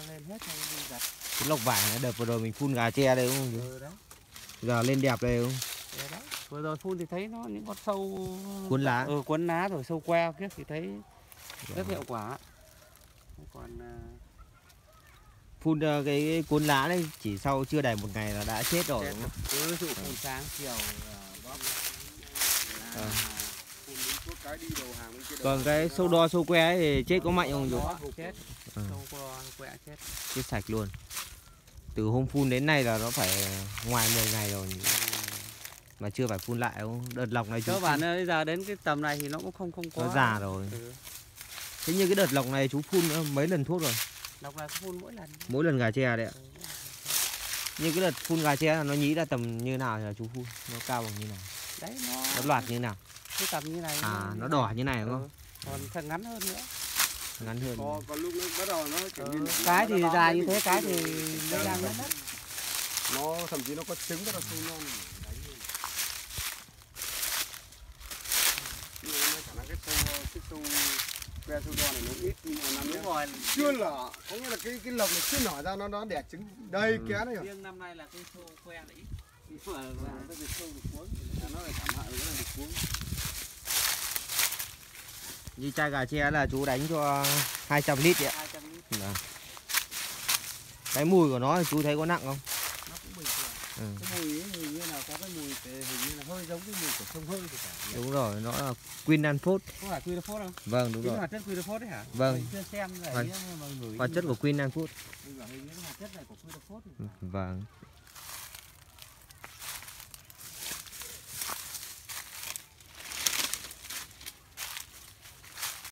lên hết rồi đi giặt. Cái lộc vải này đợt vừa rồi mình phun gà tre đây đúng không? Ừ, đấy. Giờ lên đẹp đây không? Đấy. Vừa rồi phun thì thấy nó những con sâu Cuốn lá. Cuốn lá rồi sâu que kia thì thấy rất hiệu quả. Còn phun cái cuốn lá đấy chỉ sau chưa đầy một ngày là đã chết rồi đúng không? Ví dụ phun sáng chiều bóp Còn cái sâu đo sâu que ấy thì chết có mạnh không chú? Chết. Sâu que chết. Chết sạch luôn. Từ hôm phun đến nay là nó phải ngoài 10 ngày rồi mà chưa phải phun lại không? Đợt lọc này cơ bản bây giờ đến cái tầm này thì nó cũng không có. Nó già rồi. Thế như cái đợt lọc này chú phun mấy lần thuốc rồi? Lọc này phun mỗi lần. Mỗi lần gà tre đấy ạ. Nhưng cái đợt phun gà tre là nó nhí ra tầm như nào thì là chú phun? Nó cao bằng như nào? Đấy nó loạt như nào? Cái tầm như này. Nó đỏ như này đúng không? Còn phần ngắn hơn nữa. Ngắn hơn. Còn lúc nó bắt đầu nó kiểu như cái thì dài như thế, cái thì nó ra hết. Nó thậm chí nó có trứng rất là sâu non. Cái sâu que sâu đo này nó ít nhưng mà năm rồi chưa nở, có nghĩa là cái lồng này chưa nở ra nó đẻ trứng đầy ké này. Riêng năm nay là cái sâu que là ít. Nhưng mà cái việc sâu được cuốn nó lại thảm hại, nó là được cuốn. Như chai gà tre là chú đánh cho 200 lít đấy ạ. 200 lít. Vâng. Cái mùi của nó thì chú thấy có nặng không? Nó cũng bình thường. Cái mùi ấy hình như là có cái mùi hình như là hơi giống cái mùi của sông hơi thì phải. Đúng rồi, nó là Quinanphos. Có phải Quinanphos không? Vâng, đúng rồi. rồi. Hoạt chất Quinanphos đấy hả? Vâng. Mình chưa xem rồi. Hoạt chất của Quinanphos. Mình bảo hình như hoạt chất này của Quinanphos. Vâng.